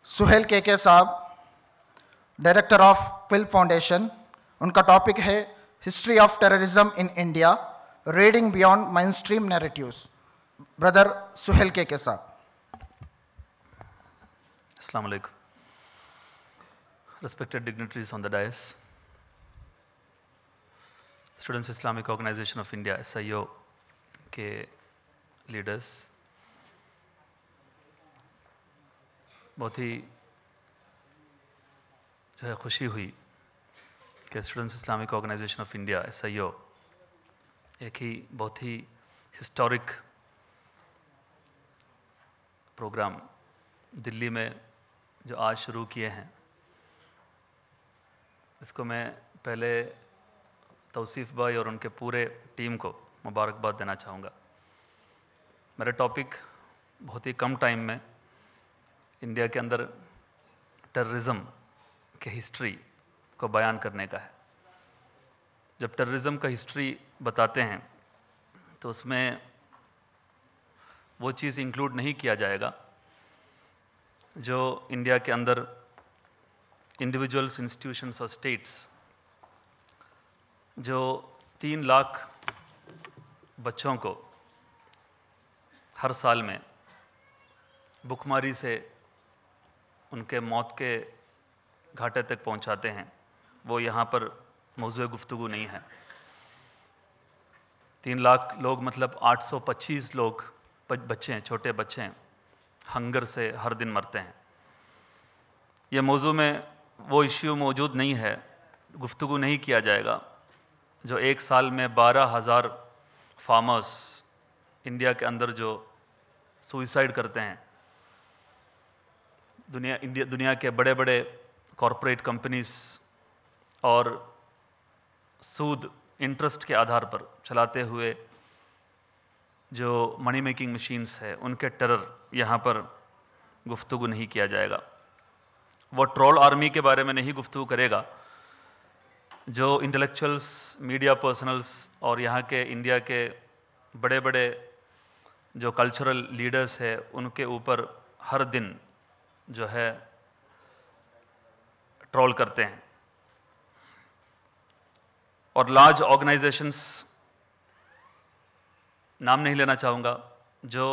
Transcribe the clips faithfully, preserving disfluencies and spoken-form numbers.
Suhail K K साहब, director of Quill foundation, उनका topic है history of terrorism in India, reading beyond mainstream narratives. Brother Suhail K K साहब। अस्सलाम वालेकुम। Respected dignitaries on the dais, Students Islamic Organization of India S I O के leaders, बहुत ही जो है खुशी हुई कि students Islamic organisation of India S I O एक ही बहुत ही हिस्टोरिक प्रोग्राम दिल्ली में जो आज शुरू किए हैं, इसको मैं पहले तौसीफ़ भाई और उनके पूरे टीम को मुबारकबाद देना चाहूँगा। मेरा टॉपिक बहुत ही कम टाइम में इंडिया के अंदर टेररिज्म के हिस्ट्री को बयान करने का है। जब टेररिज्म का हिस्ट्री बताते हैं तो उसमें वो चीज़ इंक्लूड नहीं किया जाएगा जो इंडिया के अंदर इंडिविजुअल्स, इंस्टीट्यूशंस और स्टेट्स जो तीन लाख बच्चों को हर साल में भुखमरी से उनके मौत के घाटे तक पहुंचाते हैं, वो यहाँ पर मौजूद गुफ्तगू नहीं है। तीन लाख लोग मतलब आठ सौ पच्चीस लोग बच्चे हैं, छोटे बच्चे हैं, हंगर से हर दिन मरते हैं। ये मौजू में वो इश्यू मौजूद नहीं है, गुफ्तगू नहीं किया जाएगा जो एक साल में बारह हज़ार फार्मर्स इंडिया के अंदर जो सुइसाइड करते हैं। दुनिया इंडिया दुनिया के बड़े बड़े कॉरपोरेट कंपनीज और सूद इंटरेस्ट के आधार पर चलाते हुए जो मनी मेकिंग मशीन्स है, उनके टेरर यहाँ पर गुफ्तगू नहीं किया जाएगा। वो ट्रोल आर्मी के बारे में नहीं गुफ्तगू करेगा जो इंटेलेक्चुअल्स, मीडिया पर्सनल्स और यहाँ के इंडिया के बड़े बड़े जो कल्चरल लीडर्स है, उनके ऊपर हर दिन जो है ट्रोल करते हैं। और लार्ज ऑर्गेनाइजेशंस, नाम नहीं लेना चाहूँगा, जो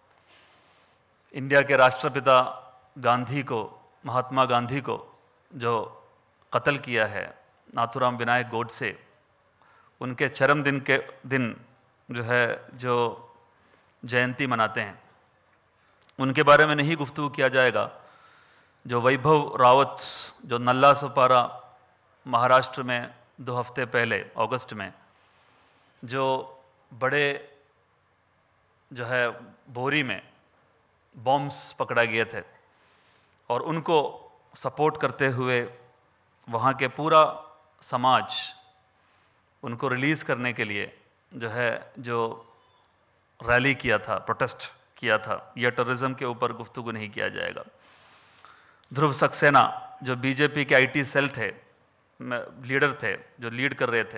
इंडिया के राष्ट्रपिता गांधी को, महात्मा गांधी को जो कत्ल किया है, नाथुराम विनायक गोडसे, उनके चरम दिन के दिन जो है जो जयंती मनाते हैं, उनके बारे में नहीं गुफ्तगू किया जाएगा। जो वैभव रावत जो नल्ला सोपारा महाराष्ट्र में दो हफ्ते पहले अगस्त में जो बड़े जो है बोरी में बॉम्ब्स पकड़ा गए थे और उनको सपोर्ट करते हुए वहाँ के पूरा समाज उनको रिलीज़ करने के लिए जो है जो रैली किया था, प्रोटेस्ट किया था, यह टेररिज्म के ऊपर गुफ्तगू नहीं किया जाएगा। ध्रुव सक्सेना जो बीजेपी के आईटी सेल थे, लीडर थे, जो लीड कर रहे थे,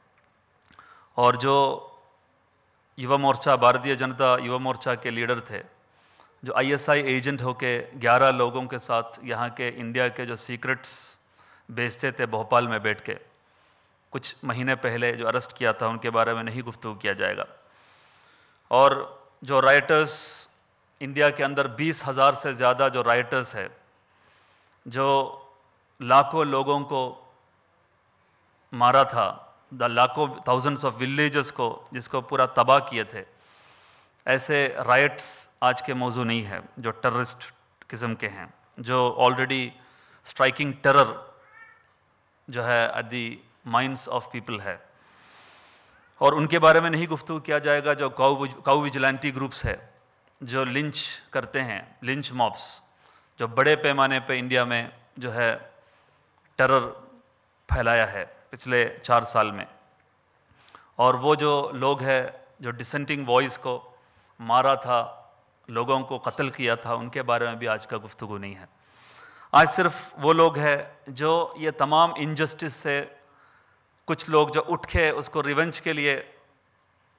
और जो युवा मोर्चा, भारतीय जनता युवा मोर्चा के लीडर थे, जो आईएसआई एजेंट होके ग्यारह लोगों के साथ यहाँ के इंडिया के जो सीक्रेट्स बेचते थे भोपाल में बैठ के, कुछ महीने पहले जो अरेस्ट किया था, उनके बारे में नहीं गुफ्तगू किया जाएगा। और जो राइटर्स इंडिया के अंदर बीस हज़ार से ज़्यादा जो राइटर्स है, जो लाखों लोगों को मारा था, द लाखों थाउजेंड्स ऑफ विलेजेस को जिसको पूरा तबाह किए थे, ऐसे राइट्स आज के मौजू नहीं है जो टेररिस्ट किस्म के हैं, जो ऑलरेडी स्ट्राइकिंग टेरर जो है at the minds of people है। और उनके बारे में नहीं गुफ्तगू किया जाएगा जो काउ काउ विजिलेंटी ग्रुप्स है, जो लिंच करते हैं, लिंच मॉब्स, जो बड़े पैमाने पे इंडिया में जो है टेरर फैलाया है पिछले चार साल में। और वो जो लोग हैं जो डिसेंटिंग वॉइस को मारा था, लोगों को कत्ल किया था, उनके बारे में भी आज का गुफ्तगू नहीं है। आज सिर्फ वो लोग हैं जो ये तमाम इनजस्टिस से कुछ लोग जो उठ के उसको रिवेंज के लिए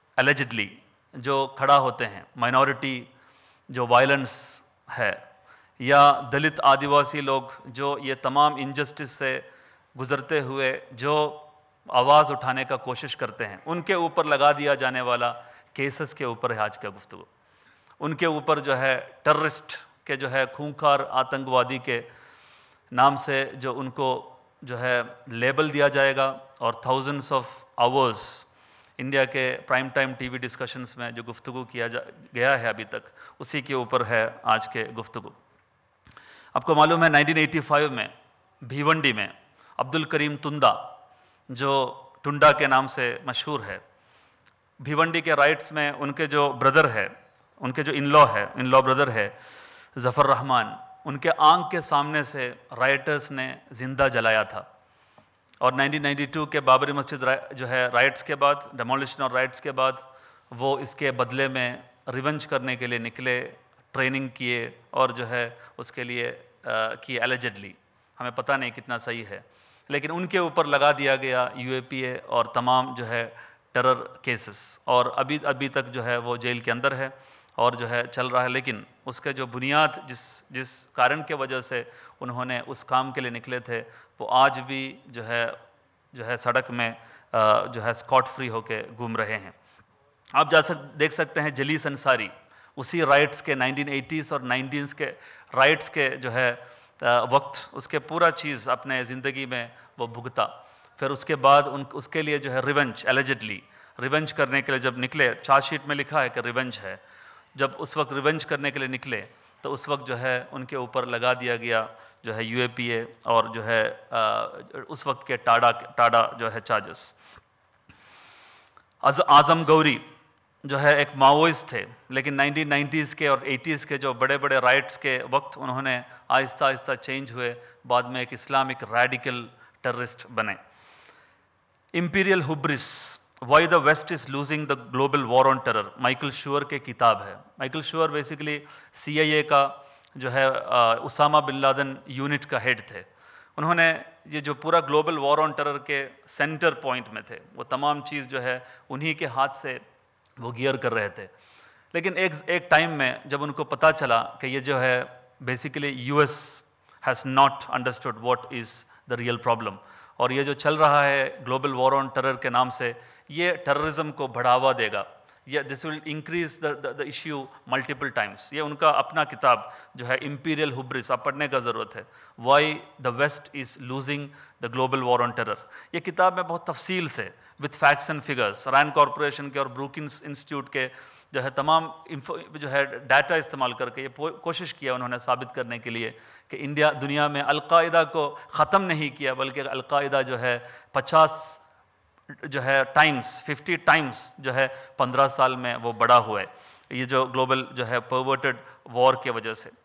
एलिजिडली जो खड़ा होते हैं, माइनॉरिटी जो वायलेंस है, या दलित आदिवासी लोग जो ये तमाम इनजस्टिस से गुज़रते हुए जो आवाज़ उठाने का कोशिश करते हैं, उनके ऊपर लगा दिया जाने वाला केसेस के ऊपर है आज का गुफ्तगू। उनके ऊपर जो है टेररिस्ट के जो है खूंखार आतंकवादी के नाम से जो उनको जो है लेबल दिया जाएगा, और थाउजेंड्स ऑफ आवर्स इंडिया के प्राइम टाइम टीवी डिस्कशंस में जो गुफ्तगू किया जा गया है अभी तक, उसी के ऊपर है आज के गुफ्तगू। आपको मालूम है नाइनटीन एटी फाइव में भिवंडी में अब्दुल करीम तुंदा, जो टुंडा के नाम से मशहूर है, भिवंडी के राइट्स में उनके जो ब्रदर है, उनके जो इन लॉ है, इन लॉ ब्रदर है ज़फ़र रहमान, उनके आंख के सामने से राइटर्स ने जिंदा जलाया था। और नाइनटीन नाइंटी टू के बाबरी मस्जिद जो है राइट्स के बाद, डेमोलिशन और राइट्स के बाद, वो इसके बदले में रिवेंज करने के लिए निकले, ट्रेनिंग किए और जो है उसके लिए किए एलिजिडली, हमें पता नहीं कितना सही है, लेकिन उनके ऊपर लगा दिया गया यूएपीए और तमाम जो है टेरर केसेस, और अभी अभी तक जो है वो जेल के अंदर है और जो है चल रहा है। लेकिन उसके जो बुनियाद जिस जिस कारण के वजह से उन्होंने उस काम के लिए निकले थे, वो आज भी जो है जो है सड़क में जो है स्कॉट फ्री होके घूम रहे हैं। आप जा सक देख सकते हैं जलीस अंसारी, उसी राइट्स के नाइनटीन एटीज़ और नाइनटीन्स के राइट्स के जो है वक्त उसके पूरा चीज़ अपने ज़िंदगी में वो भुगता। फिर उसके बाद उन उसके लिए जो है रिवेंज, एलिजिडली रिवेंज करने के लिए जब निकले, चार्जशीट में लिखा है कि रिवेंज है, जब उस वक्त रिवेंज करने के लिए निकले तो उस वक्त जो है उनके ऊपर लगा दिया गया जो है यूएपीए और जो है आ, उस वक्त के टाडा टाडा जो है चार्जेस। आज़म गौरी जो है एक माओइस्ट थे, लेकिन नाइनटीन नाइंटीज़ के और एटीज़ के जो बड़े बड़े राइट्स के वक्त उन्होंने आहिस्ता आहिस्ता चेंज हुए, बाद में एक इस्लामिक रैडिकल टेररिस्ट बने। Imperial hubris, why the west is losing the global war on terror, Michael Scheuer के किताब है। Michael Scheuer basically C I A का जो है उसामा बिन लादेन यूनिट का हेड थे। उन्होंने ये जो पूरा ग्लोबल वॉर ऑन टेरर के सेंटर पॉइंट में थे, वो तमाम चीज़ जो है उन्हीं के हाथ से वो गियर कर रहे थे। लेकिन एक एक टाइम में जब उनको पता चला कि ये जो है basically US has not understood what is the real problem, और ये जो चल रहा है ग्लोबल वॉर ऑन टेरर के नाम से, ये टेररिज्म को बढ़ावा देगा, ये this will increase the issue multiple times. ये उनका अपना किताब जो है इंपीरियल हुब्रिस, आप पढ़ने का ज़रूरत है, why the west is losing the global war on terror. ये किताब में बहुत तफसील से with facts and figures, Rand corporation के और ब्रूकिंस इंस्टीट्यूट के जो है तमाम इंफो जो है डाटा इस्तेमाल करके ये कोशिश किया उन्होंने साबित करने के लिए कि इंडिया दुनिया में अलकायदा को ख़त्म नहीं किया, बल्कि अलकायदा जो है पचास जो है टाइम्स फिफ्टी टाइम्स जो है पंद्रह साल में वो बड़ा हुआ है, ये जो ग्लोबल जो है परवर्टेड वॉर के वजह से।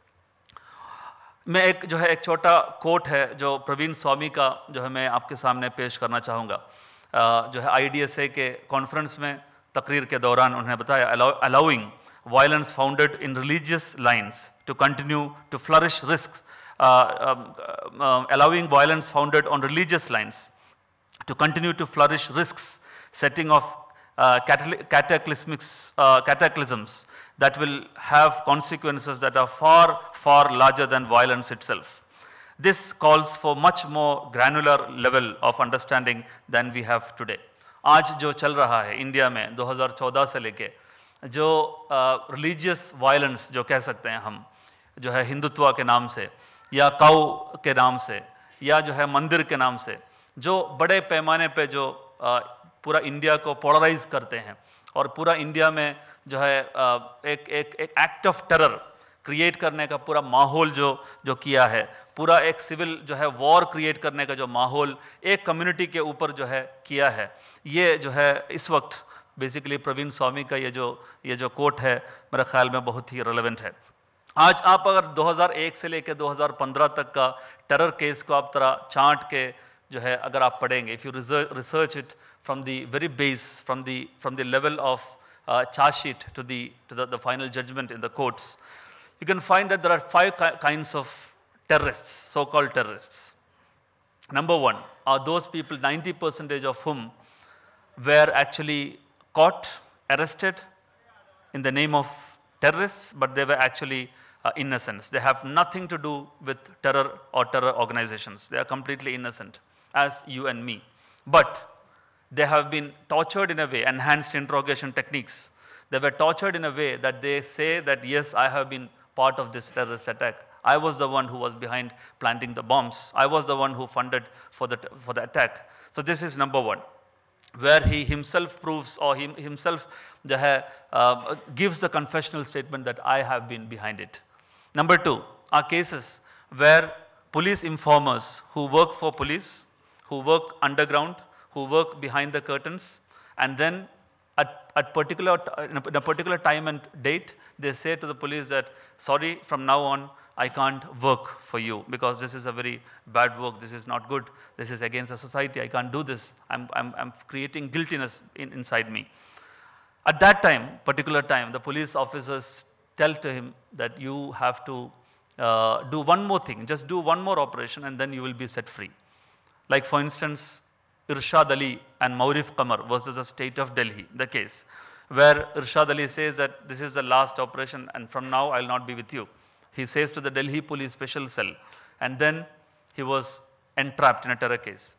मैं एक जो है एक छोटा कोट है जो प्रवीण स्वामी का जो है मैं आपके सामने पेश करना चाहूँगा। जो है आई डी एस ए के कॉन्फ्रेंस में तकरीर के दौरान उन्होंने बताया, allowing violence founded in religious lines to continue to flourish, risk allowing violence founded on religious lines to continue to flourish, risks setting of uh, cataclysmics, uh, cataclysms that will have consequences that are far, far larger than violence itself. This calls for much more granular level of understanding than we have today. आज जो चल रहा है India में दो हज़ार चौदह से लेके, जो रिलीजियस uh, वायलेंस जो कह सकते हैं हम, जो है हिंदुत्व के नाम से या काऊ के नाम से या जो है मंदिर के नाम से, जो बड़े पैमाने पे जो आ, पूरा इंडिया को पोलराइज करते हैं और पूरा इंडिया में जो है आ, एक एक एक एक्ट ऑफ टेरर क्रिएट करने का पूरा माहौल जो जो किया है, पूरा एक सिविल जो है वॉर क्रिएट करने का जो माहौल एक कम्युनिटी के ऊपर जो है किया है, ये जो है इस वक्त बेसिकली प्रवीण स्वामी का ये जो ये जो कोट है मेरे ख्याल में बहुत ही रेलेवेंट है। आज आप अगर दो हज़ार एक से लेकर दो हज़ार पंद्रह तक का टेरर केस को आप तरह चार्ट के जो है अगर आप पढ़ेंगे, if you research it from the very base, from the from the level of charge sheet to the to the final judgement in the courts, you can find that there are five ki kinds of terrorists, so-called terrorists. Number one are those people, ninety percent of whom were actually caught, arrested in the name of terrorists, but they were actually uh, innocents. They have nothing to do with terror or terror organizations. They are completely innocent, as you and me. But they have been tortured in a way, enhanced interrogation techniques. They were tortured in a way that they say that, yes, I have been part of this terrorist attack. I was the one who was behind planting the bombs. I was the one who funded for the, for the attack. So this is number one, where he himself proves or he himself the, uh, gives the confessional statement that I have been behind it. Number two are cases where police informers who work for police, who work underground, who work behind the curtains, and then at, at particular, in a, in a particular time and date, they say to the police that, sorry, from now on, I can't work for you because this is a very bad work, this is not good, this is against the society, I can't do this, I'm, I'm, I'm creating guiltiness in, inside me. At that time, particular time, the police officers tell to him that you have to uh, do one more thing, just do one more operation and then you will be set free. Like for instance, Irshad Ali and Maurif Qamar versus the state of Delhi, the case, where Irshad Ali says that this is the last operation and from now I will not be with you. He says to the Delhi police special cell, and then he was entrapped in a terror case.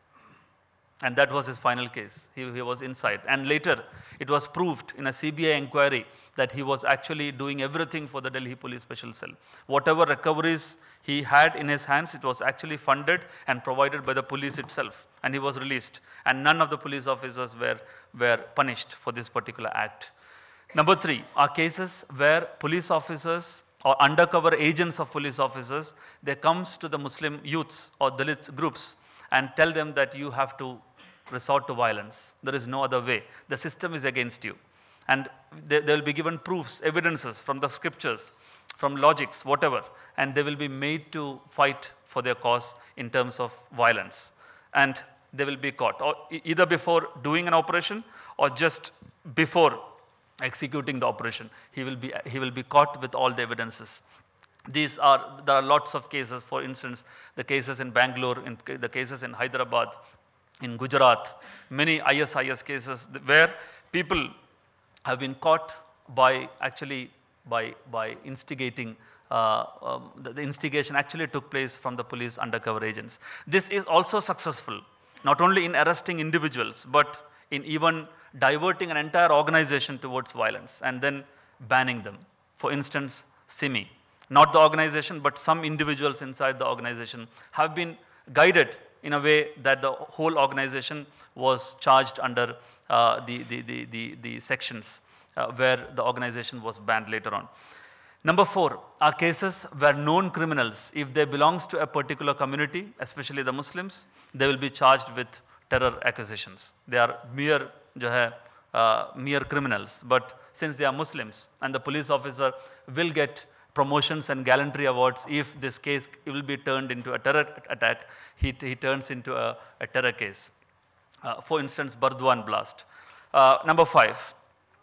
And that was his final case. He, he was inside. And later, it was proved in a C B I inquiry that he was actually doing everything for the Delhi police special cell. Whatever recoveries he had in his hands, it was actually funded and provided by the police itself. And he was released. And none of the police officers were, were punished for this particular act. Number three are cases where police officers or undercover agents of police officers, they comes to the Muslim youths or Dalit groups and tell them that you have to resort to violence. There is no other way. The system is against you. And they, they will be given proofs, evidences from the scriptures, from logics, whatever, and they will be made to fight for their cause in terms of violence. And they will be caught, or either before doing an operation or just before executing the operation. He will be, he will be caught with all the evidences. These are, there are lots of cases, for instance, the cases in Bangalore, in the cases in Hyderabad, in Gujarat, many I S I S cases where people have been caught by actually, by, by instigating, uh, um, the, the instigation actually took place from the police undercover agents. This is also successful, not only in arresting individuals, but in even diverting an entire organization towards violence and then banning them. For instance, Simi, not the organization, but some individuals inside the organization have been guided in a way that the whole organization was charged under uh, the, the, the, the, the sections uh, where the organization was banned later on. Number four are cases where known criminals, if they belongs to a particular community, especially the Muslims, they will be charged with terror accusations. They are mere, jo hai, uh, mere criminals, but since they are Muslims and the police officer will get promotions and gallantry awards if this case will be turned into a terror attack, he, he turns into a, a terror case. Uh, for instance, Burdwan blast. Uh, number five,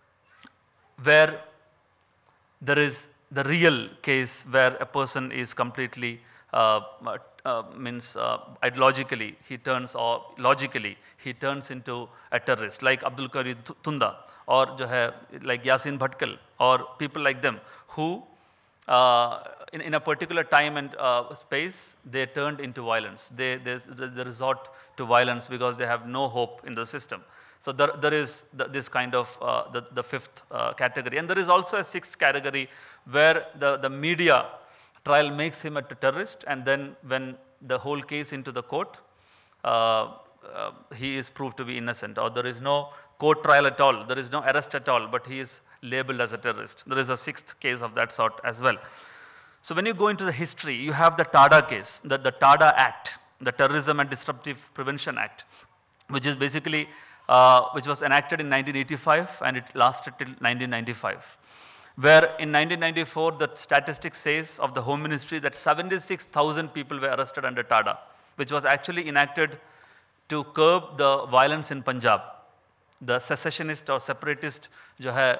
where there is the real case where a person is completely, uh, uh, means uh, ideologically he turns, or logically he turns into a terrorist, like Abdul Qadir Tunda, or jo hai, like Yasin Bhatkal, or people like them who Uh, in, in a particular time and uh, space, they turned into violence. They, they, they resort to violence because they have no hope in the system. So there, there is the, this kind of uh, the, the fifth uh, category. And there is also a sixth category where the, the media trial makes him a terrorist, and then when the whole case into the court, uh, uh, he is proved to be innocent, or there is no court trial at all, there is no arrest at all, but he is labeled as a terrorist. There is a sixth case of that sort as well. So when you go into the history, you have the TADA case, the, the TADA Act, the Terrorism and Disruptive Prevention Act, which is basically, uh, which was enacted in nineteen eighty-five and it lasted till nineteen ninety-five. Where in nineteen ninety-four, the statistics says of the Home Ministry that seventy-six thousand people were arrested under TADA, which was actually enacted to curb the violence in Punjab. The secessionist or separatist जो है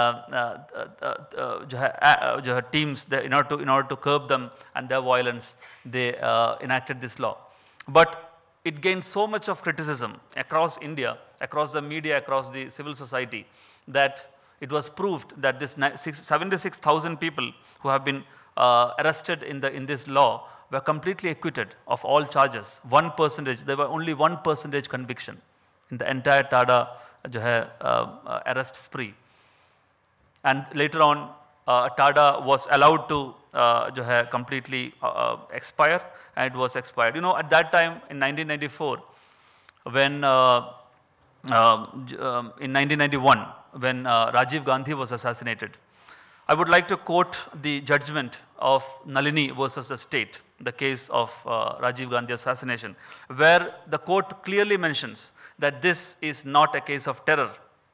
जो है जो है teams, they, in order to in order to curb them and their violence, they uh, enacted this law. But it gained so much of criticism across India, across the media, across the civil society, that it was proved that this seventy-six thousand people who have been uh, arrested in, the, in this law were completely acquitted of all charges. One percentage, there were only one percentage conviction in the entire Tada jo hai, uh, arrest spree. And later on, uh, Tada was allowed to uh, jo hai, completely uh, expire, and it was expired. You know, at that time in nineteen ninety-four, when uh, uh, um, in nineteen ninety-one, when uh, Rajiv Gandhi was assassinated, I would like to quote the judgment of Nalini versus the state, the case of uh, Rajiv Gandhi assassination, where the court clearly mentions that this is not a case of terror.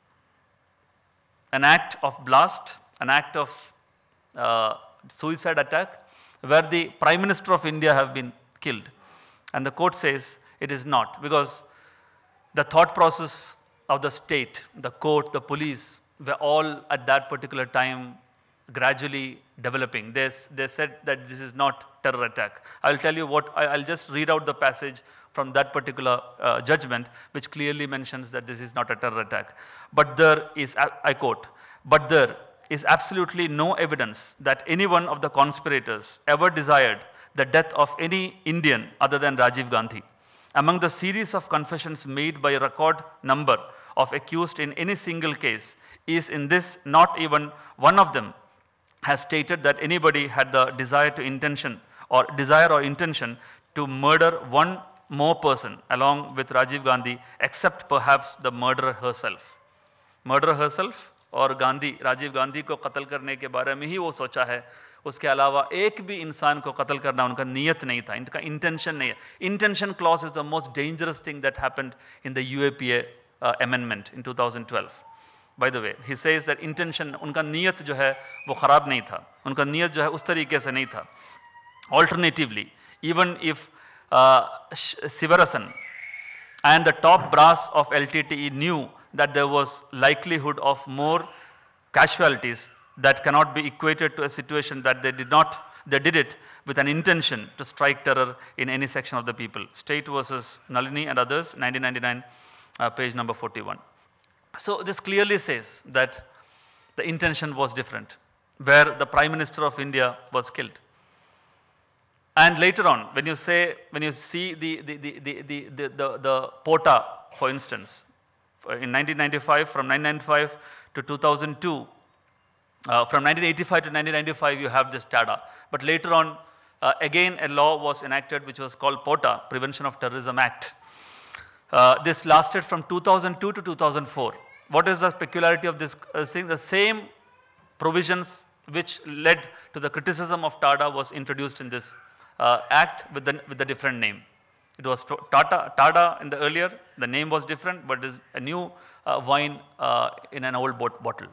An act of blast, an act of uh, suicide attack, where the Prime Minister of India have been killed. And the court says it is not, because the thought process of the state, the court, the police, were all at that particular time gradually developing. They, they said that this is not terror attack. I'll tell you what, I'll just read out the passage from that particular uh, judgment, which clearly mentions that this is not a terror attack. But there is, I quote, but there is absolutely no evidence that any one of the conspirators ever desired the death of any Indian other than Rajiv Gandhi. Among the series of confessions made by a record number of accused in any single case is in this not even one of them has stated that anybody had the desire to intention or desire or intention to murder one more person along with Rajiv Gandhi, except perhaps the murderer herself. Murderer herself और गांधी राजीव गांधी को कत्ल करने के बारे में ही वो सोचा है, उसके अलावा एक भी इंसान को कत्ल करना उनका नियत नहीं था, इनका इंटेंशन नहीं है. Intention clause is the most dangerous thing that happened in the U A P A uh, amendment in two thousand twelve. By the way, he says that intention, उनका नियत जो है वो खराब नहीं था, उनका नियत जो है उस तरीके से नहीं था. Alternatively, even if uh, Sivarasan and the top brass of L T T E knew that there was likelihood of more casualties that cannot be equated to a situation that they did not, they did it with an intention to strike terror in any section of the people. State versus Nalini and others, nineteen ninety-nine, uh, page number forty-one. So this clearly says that the intention was different, where the Prime Minister of India was killed. And later on, when you say, when you see the, the, the, the, the, the, the, the Pota, for instance, in nineteen ninety-five, from nineteen ninety-five to two thousand two, uh, from nineteen eighty-five to nineteen ninety-five, you have this Tada. But later on, uh, again, a law was enacted which was called Pota, Prevention of Terrorism Act. Uh, this lasted from two thousand two to two thousand four. What is the peculiarity of this uh, thing? The same provisions which led to the criticism of Tada was introduced in this uh, act with the, with the different name. It was Tata, Tada in the earlier, the name was different, but it is a new uh, wine uh, in an old bot bottle,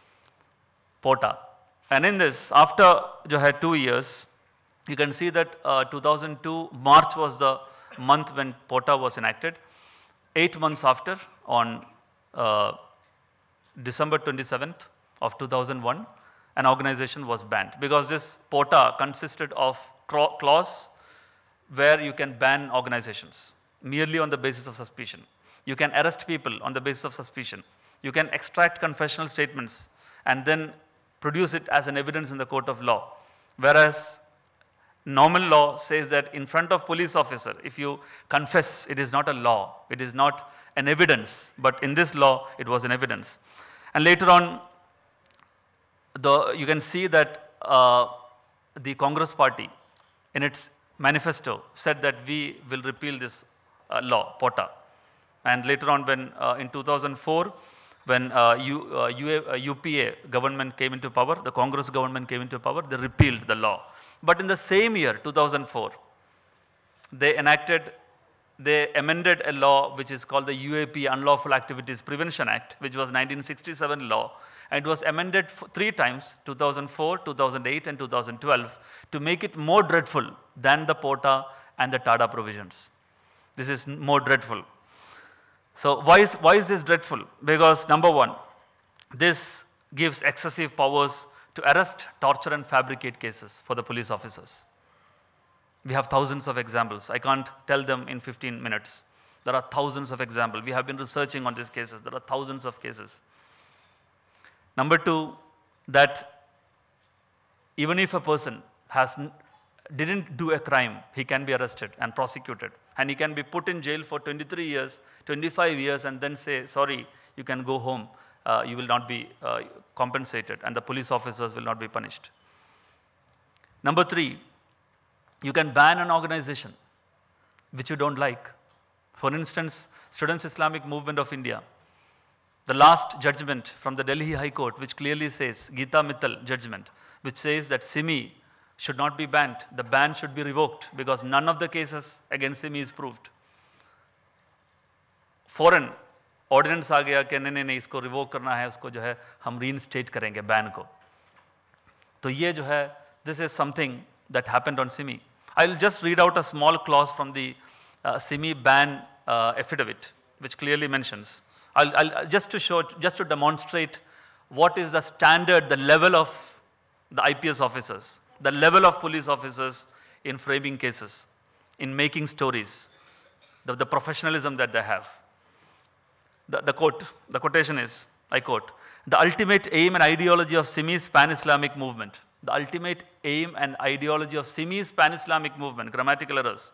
Pota. And in this, after jo hai two years, you can see that uh, two thousand two, March was the month when Pota was enacted. Eight months after, on uh, December twenty-seventh of two thousand one, an organization was banned, because this Pota consisted of clause where you can ban organizations merely on the basis of suspicion. You can arrest people on the basis of suspicion. You can extract confessional statements and then produce it as an evidence in the court of law. Whereas normal law says that in front of police officer, if you confess, it is not a law, it is not an evidence, but in this law, it was an evidence. And later on, the, you can see that uh, the Congress party in its manifesto said that we will repeal this uh, law, Pota. And later on, when uh, in two thousand four, when uh, U, uh, U, A, uh, U P A government came into power, the Congress government came into power, they repealed the law. But in the same year, two thousand four, they enacted, they amended a law which is called the U A P Unlawful Activities Prevention Act, which was nineteen sixty-seven law. And it was amended three times, two thousand four, two thousand eight, and two thousand twelve, to make it more dreadful than the Pota and the Tada provisions. This is more dreadful. So why is, why is this dreadful? Because number one, this gives excessive powers to arrest, torture, and fabricate cases for the police officers. We have thousands of examples. I can't tell them in fifteen minutes. There are thousands of examples. We have been researching on these cases. There are thousands of cases. Number two, that even if a person has n didn't do a crime, he can be arrested and prosecuted. And he can be put in jail for twenty-three years, twenty-five years, and then say, sorry, you can go home. Uh, you will not be uh, compensated, and the police officers will not be punished. Number three, you can ban an organization which you don't like. For instance, Students' Islamic Movement of India. The last judgment from the Delhi High Court, which clearly says, Gita Mittal judgment, which says that Simi should not be banned. The ban should be revoked because none of the cases against Simi is proved. Foreign ordinance आ गया कि नहीं नहीं नहीं इसको revoke करना है, उसको जो है हम reinstate करेंगे ban को. तो ये जो है, this is something that happened on Simi. I'll just read out a small clause from the uh, Simi ban uh, affidavit, which clearly mentions. I'll, I'll just to show, just to demonstrate what is the standard, the level of the I P S officers, the level of police officers in framing cases, in making stories, the, the professionalism that they have. The, the quote, the quotation is, I quote, the ultimate aim and ideology of Simi's pan-Islamic movement, the ultimate aim and ideology of Simi's pan-Islamic movement, grammatical errors,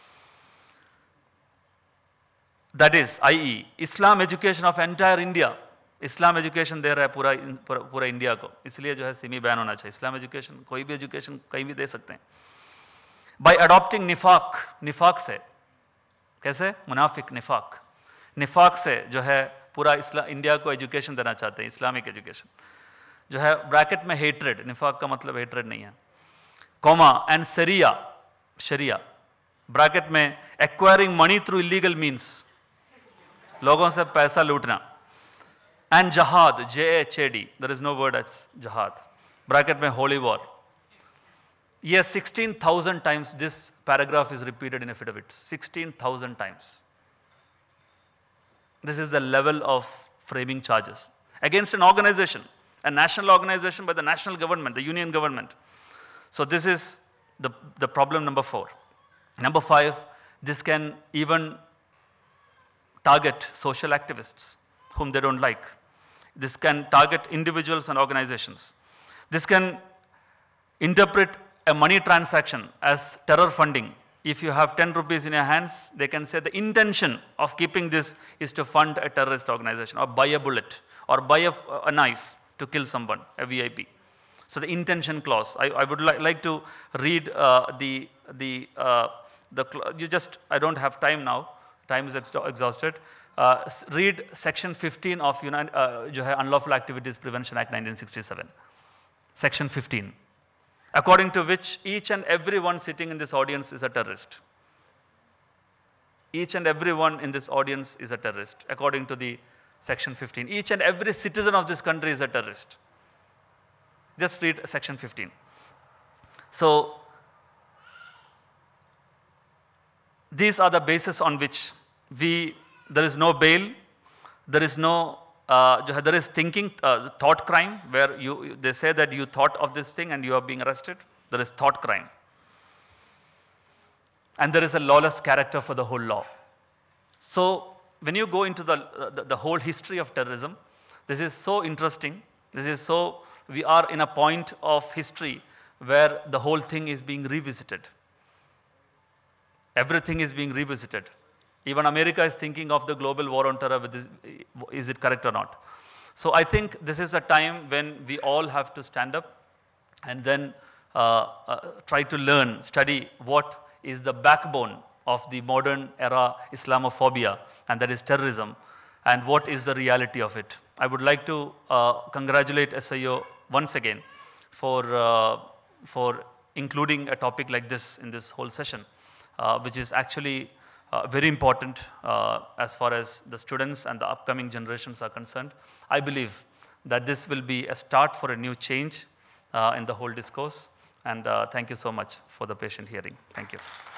that is, that is, Islam education of entire India. Islam education दे रहा है पूरा पूरा India को, इसलिए जो है Simi ban होना चाहिए. Islam education, कोई भी education कहीं भी दे सकते हैं. By adopting निफाक, निफाक से, कैसे? मुनाफिक निफाक. निफाक से जो है पूरा इस्लाम इंडिया को एजुकेशन देना चाहते हैं, इस्लामिक एजुकेशन. जो है ब्रैकेट में हेट्रेड, निफाक का मतलब हेट्रेड नहीं है. Comma and sharia, sharia bracket में acquiring money through illegal means, लोगों से पैसा लूटना. And jihad, J H A D, there is no word as jihad, bracket में होली वॉर. ये sixteen thousand times this paragraph is repeated in affidavits, sixteen thousand times. This is the level of framing charges against an organization, a national organization by the national government, the union government. So this is the, the problem number four. Number five, this can even target social activists whom they don't like. This can target individuals and organizations. This can interpret a money transaction as terror funding. If you have ten rupees in your hands, they can say the intention of keeping this is to fund a terrorist organization, or buy a bullet, or buy a, a knife to kill someone, a V I P. So the intention clause, I, I would li like to read uh, the, the, uh, the, you just, I don't have time now, time is ex exhausted. Uh, read section fifteen of United, uh, जो है Unlawful Activities Prevention Act nineteen sixty-seven. Section fifteen. According to which each and everyone sitting in this audience is a terrorist. Each and everyone in this audience is a terrorist, according to the section fifteen. Each and every citizen of this country is a terrorist. Just read section fifteen. So, these are the basis on which we, there is no bail, there is no Uh, there is thinking, uh, thought crime, where you, they say that you thought of this thing and you are being arrested. There is thought crime. And there is a lawless character for the whole law. So when you go into the, uh, the, the whole history of terrorism, this is so interesting. This is so, we are in a point of history where the whole thing is being revisited. Everything is being revisited. Even America is thinking of the global war on terror. With this, is it correct or not? So I think this is a time when we all have to stand up and then uh, uh, try to learn, study what is the backbone of the modern era Islamophobia, and that is terrorism, and what is the reality of it. I would like to uh, congratulate S I O once again for, uh, for including a topic like this in this whole session, uh, which is actually Uh, very important uh, as far as the students and the upcoming generations are concerned. I believe that this will be a start for a new change uh, in the whole discourse. And uh, thank you so much for the patient hearing. Thank you.